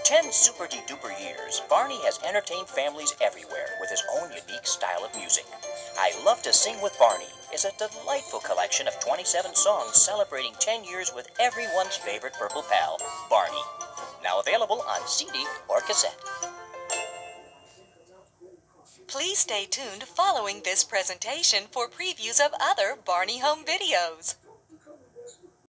10 super-de-duper years, Barney has entertained families everywhere with his own unique style of music. I Love to Sing with Barney is a delightful collection of 27 songs celebrating 10 years with everyone's favorite purple pal, Barney. Now available on CD or cassette. Please stay tuned following this presentation for previews of other Barney home videos.